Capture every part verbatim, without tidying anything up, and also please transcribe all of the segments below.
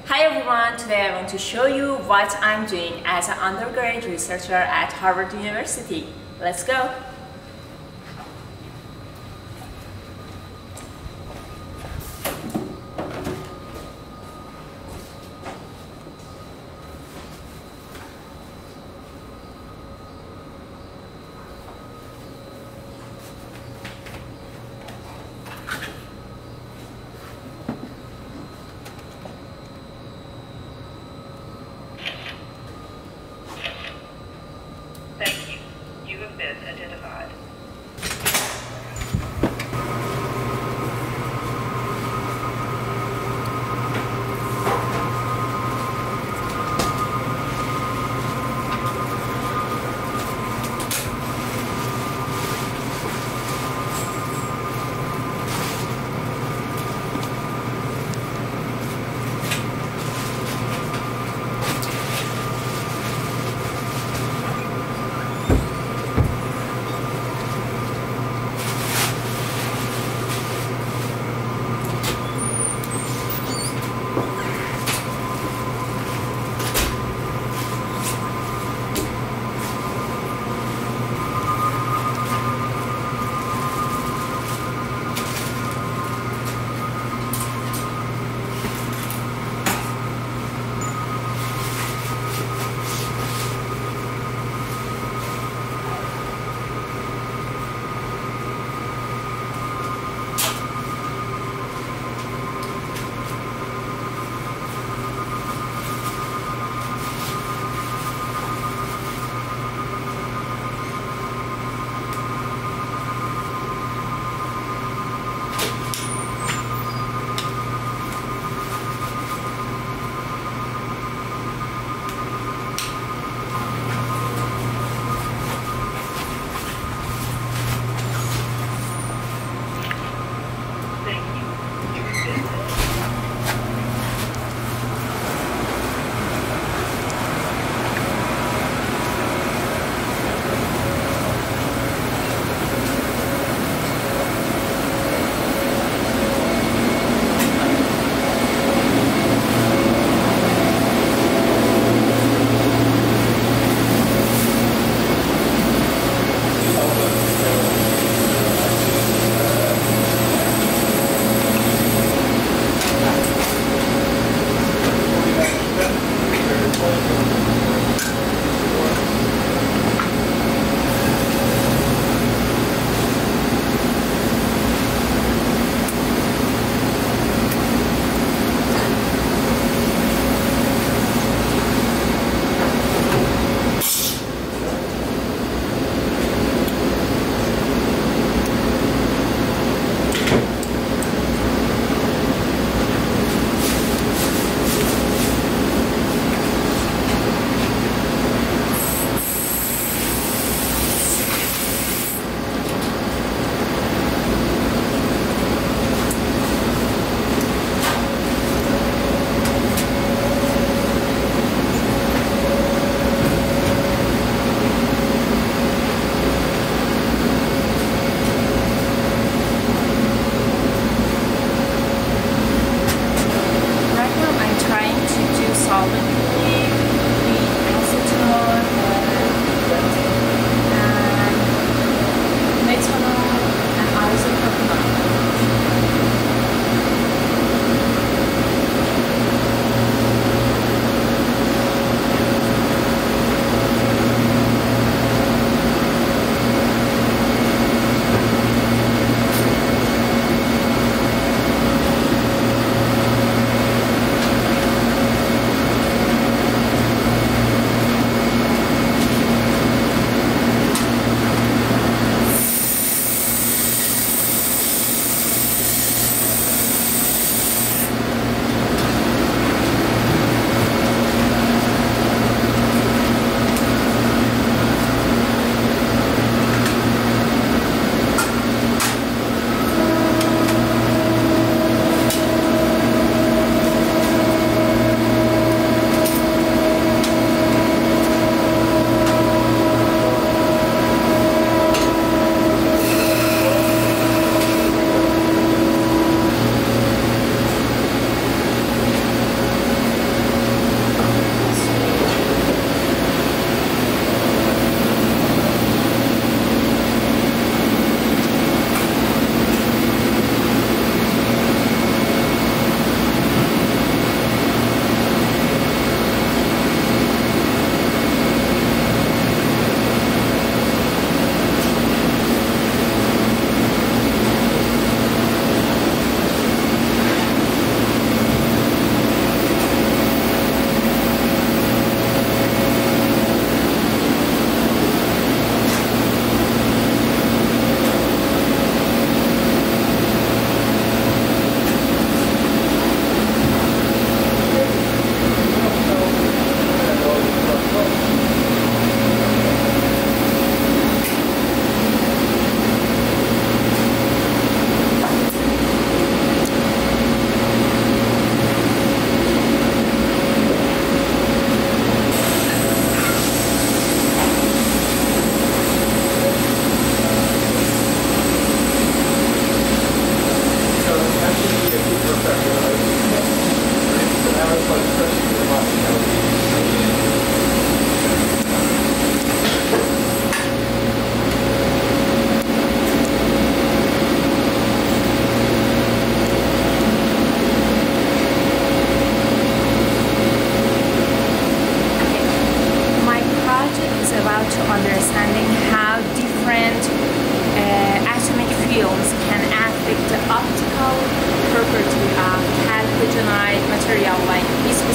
Hi everyone, today I want to show you what I'm doing as an undergrad researcher at Harvard University. Let's go! Thank you. You have been identified.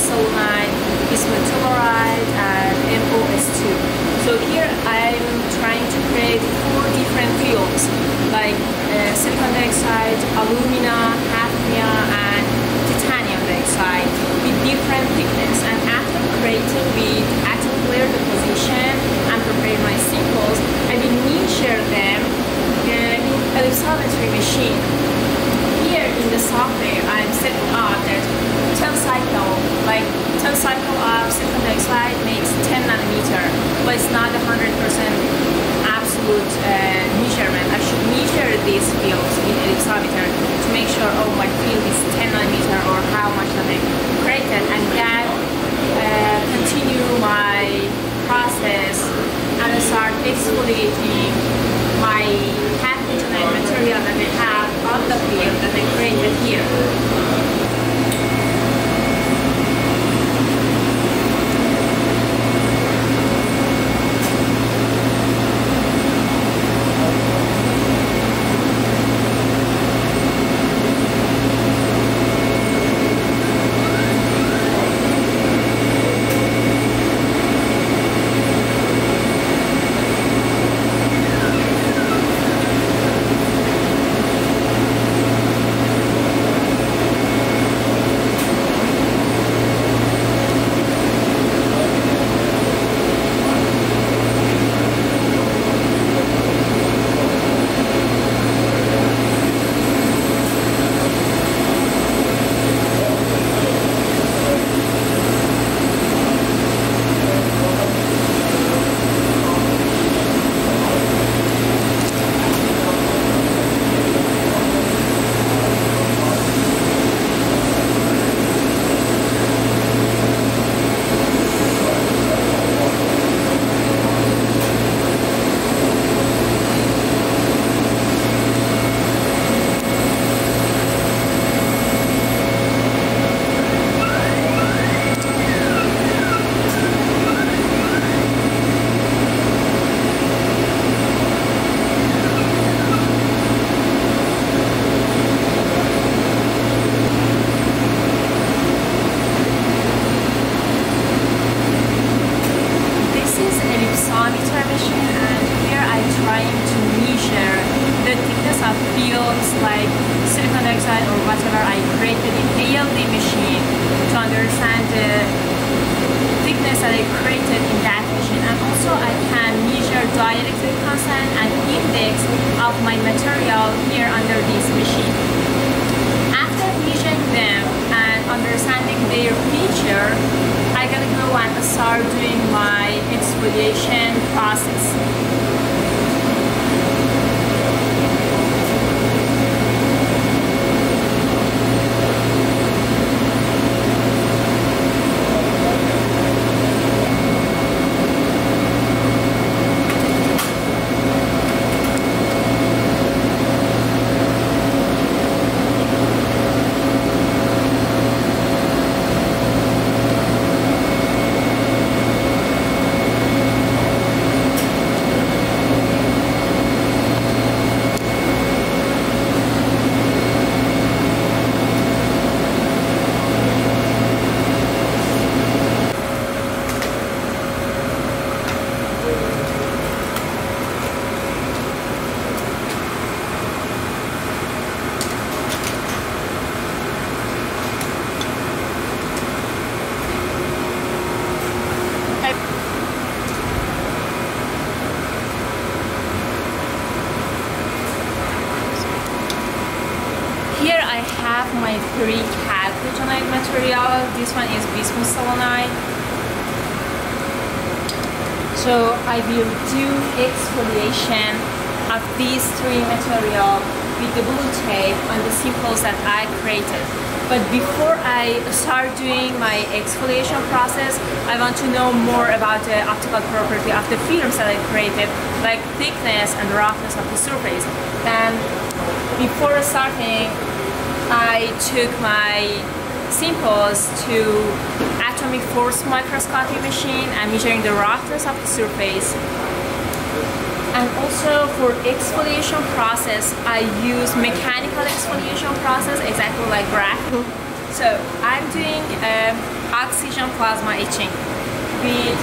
bismuth-selenide, bismuth telluride, and M O S two. So here I'm trying to create four different fields like uh, silicon dioxide, alumina, hafnia, and titanium dioxide with different thickness. And after creating with atom layer deposition and prepare my samples, I will measure them in ellipsometry machine. Here in the software, I'm setting up that ten cycle, like ten cycle of silicon dioxide makes ten nanometer, but it's not a hundred percent absolute uh, measurement. I should measure these fields in ellipsometer to make sure, oh, my field is ten nanometer or how much have I created, and then uh, continue my process and start exfoliating my half-engineered material that I have on the field that I created here. Like silicon dioxide or whatever I created in A L D machine to understand the thickness that I created in that machine, and also I can measure dielectric constant and index of my material here under this machine. After measuring them and understanding their feature, I gotta go and start doing my exfoliation process. Here I have my three chalcogenide material. This one is bismuth selenide. So I will do exfoliation of these three material with the blue tape on the samples that I created. But before I start doing my exfoliation process, I want to know more about the optical property of the films that I created, like thickness and roughness of the surface. And before starting, I took my samples to atomic force microscopy machine and measuring the roughness of the surface. And also for exfoliation process, I use mechanical exfoliation process, exactly like graphene. So I'm doing um, oxy oxygen plasma etching with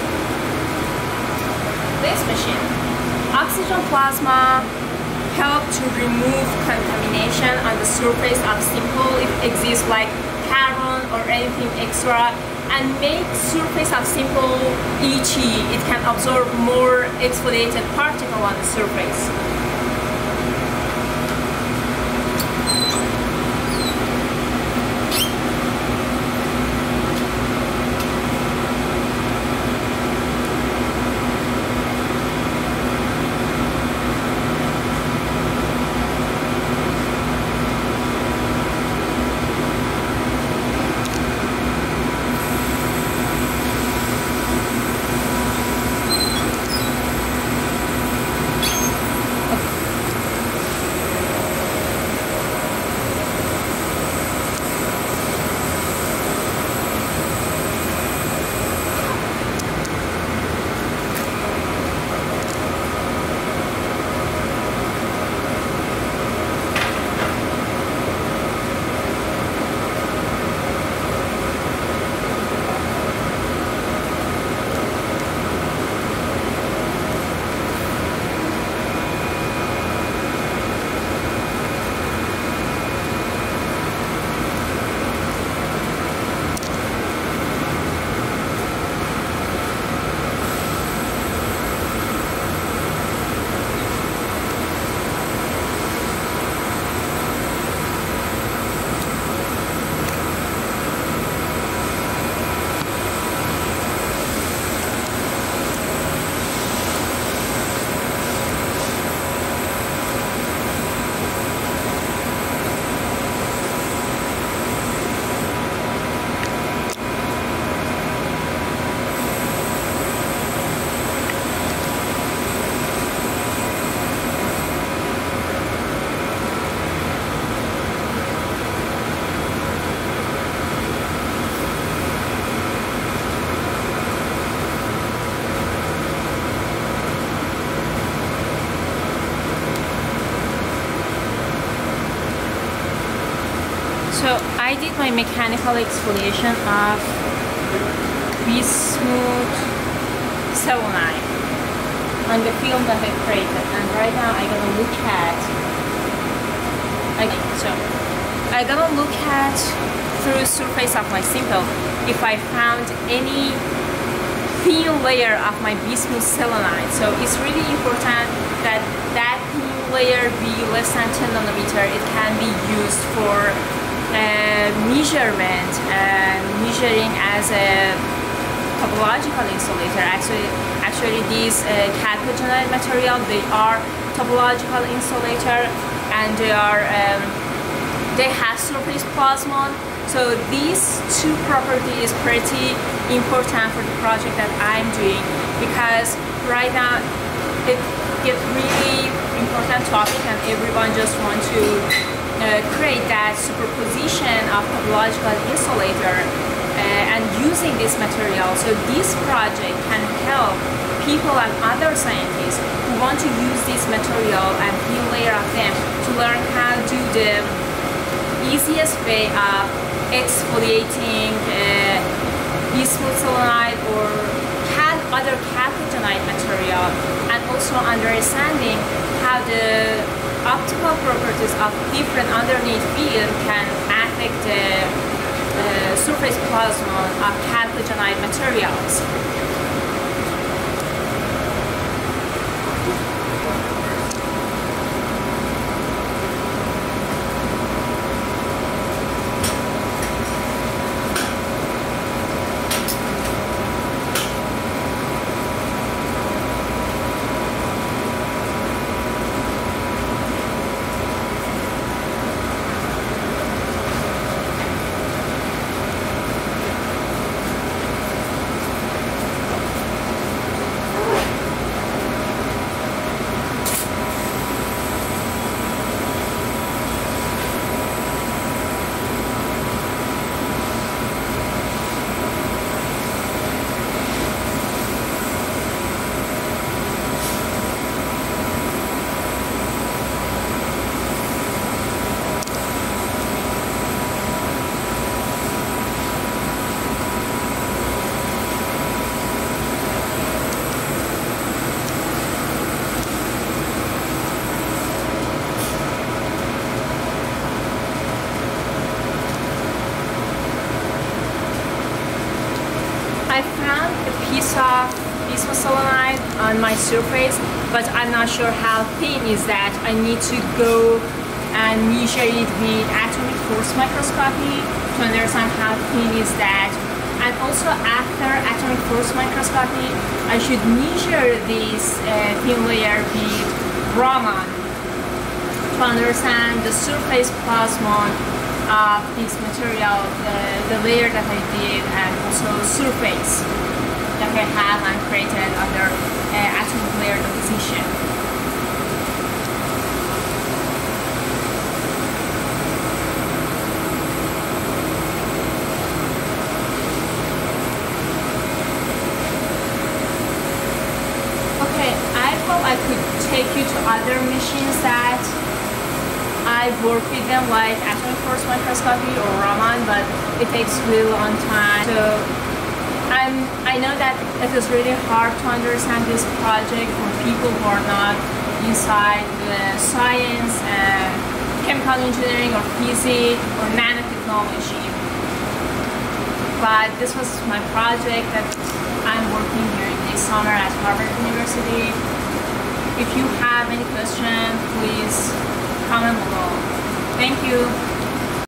this machine. Oxygen plasma help to remove contamination on the surface of simple if exists like carbon or anything extra, and make surface of simple itchy. It can absorb more exfoliated particle on the surface. So I did my mechanical exfoliation of bismuth selenide on the film that I created, and right now I'm gonna look at okay, so I'm gonna look at through surface of my sample if I found any thin layer of my bismuth selenide. So it's really important that that thin layer be less than ten nanometer. It can be used for uh, measurement and measuring as a topological insulator. Actually, actually these uh, chalcogenide material, they are topological insulator, and they are um, they have surface plasmon. So these two properties is pretty important for the project that I'm doing, because right now it gets really important topic and everyone just want to uh, create that superposition of topological insulator uh, and using this material. So this project can help people and other scientists who want to use this material and thin layer of them to learn how to do the easiest way of exfoliating uh, bismuth selenide or cal other chalcogenide material, and also understanding how the optical properties of different underneath field can affect the uh, surface plasmon of chalcogenide materials. found a piece of bismuth on my surface, but I'm not sure how thin is that. I need to go and measure it with atomic force microscopy to understand how thin is that. And also after atomic force microscopy, I should measure this uh, thin layer with Raman to understand the surface plasmon of this material, the, the layer that I did, and also surface that I have and created under uh, atomic layer deposition. Okay, I hope I could take you to other machines that I've worked with them, like atomic force microscopy or Raman, but it takes really long time. So I'm, I know that it is really hard to understand this project for people who are not inside the science and chemical engineering or physics or nanotechnology. But this was my project that I'm working during this summer at Harvard University. If you have any question, please comment below. Thank you.